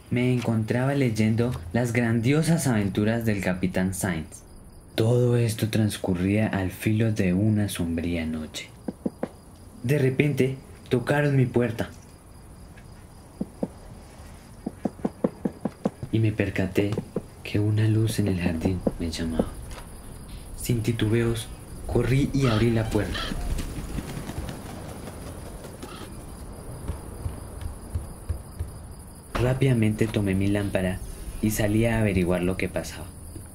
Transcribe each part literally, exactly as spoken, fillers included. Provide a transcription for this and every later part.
me encontraba leyendo las grandiosas aventuras del Capitán Sainz. Todo esto transcurría al filo de una sombría noche. De repente, tocaron mi puerta y me percaté que una luz en el jardín me llamaba. Sin titubeos, corrí y abrí la puerta. Rápidamente tomé mi lámpara y salí a averiguar lo que pasaba.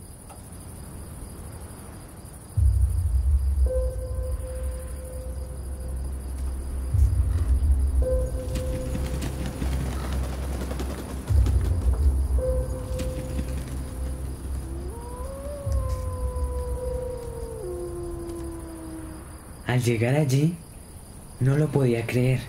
Al llegar allí, no lo podía creer.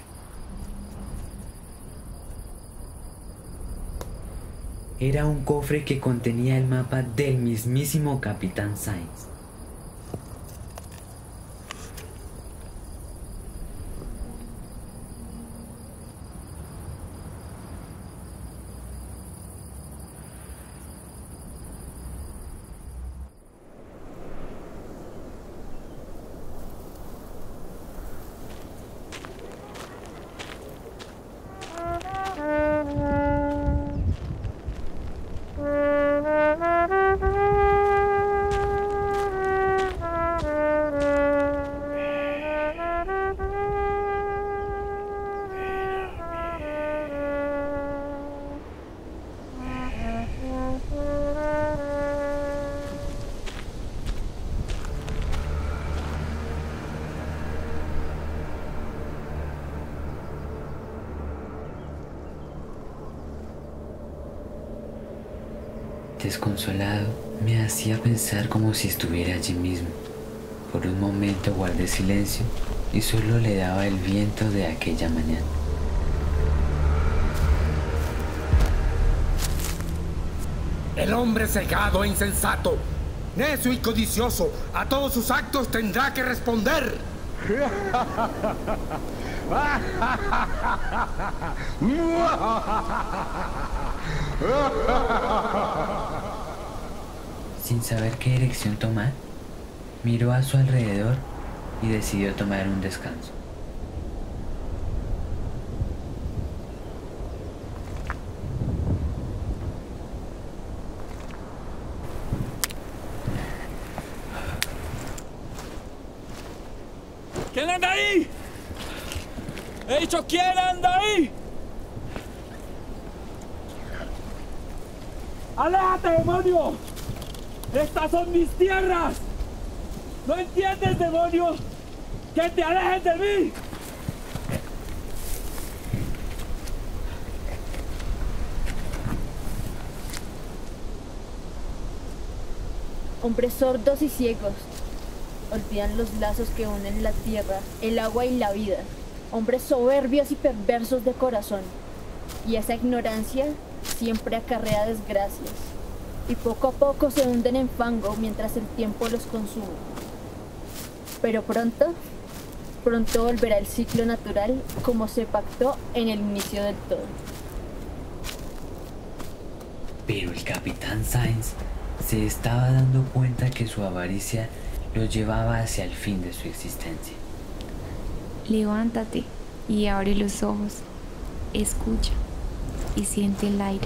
Era un cofre que contenía el mapa del mismísimo Capitán Sainz. Desconsolado, me hacía pensar como si estuviera allí mismo. Por un momento guardé silencio y solo le daba el viento de aquella mañana. El hombre cegado e insensato, necio y codicioso, a todos sus actos tendrá que responder. Sin saber qué dirección tomar, miró a su alrededor y decidió tomar un descanso. ¿Quién anda ahí? He dicho, ¿quién anda ahí? ¡Aléjate, demonio! ¡Estas son mis tierras! ¿No entiendes, demonio? ¡Que te alejes de mí! Hombres sordos y ciegos olvidan los lazos que unen la tierra, el agua y la vida. Hombres soberbios y perversos de corazón. Y esa ignorancia siempre acarrea desgracias. Y poco a poco se hunden en fango mientras el tiempo los consume. Pero pronto, pronto volverá el ciclo natural como se pactó en el inicio del todo. Pero el Capitán Sainz se estaba dando cuenta que su avaricia lo llevaba hacia el fin de su existencia. Levántate y abre los ojos, escucha y siente el aire.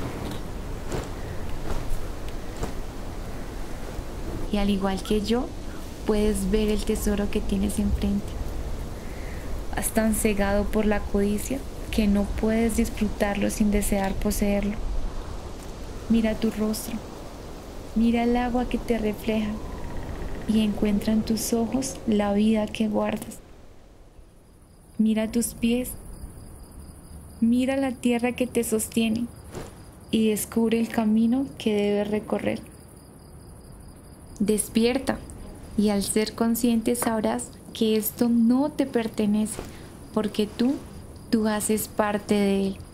Y al igual que yo, puedes ver el tesoro que tienes enfrente. Estás tan cegado por la codicia que no puedes disfrutarlo sin desear poseerlo. Mira tu rostro, mira el agua que te refleja y encuentra en tus ojos la vida que guardas. Mira tus pies, mira la tierra que te sostiene y descubre el camino que debes recorrer. Despierta y al ser consciente sabrás que esto no te pertenece porque tú, tú haces parte de él.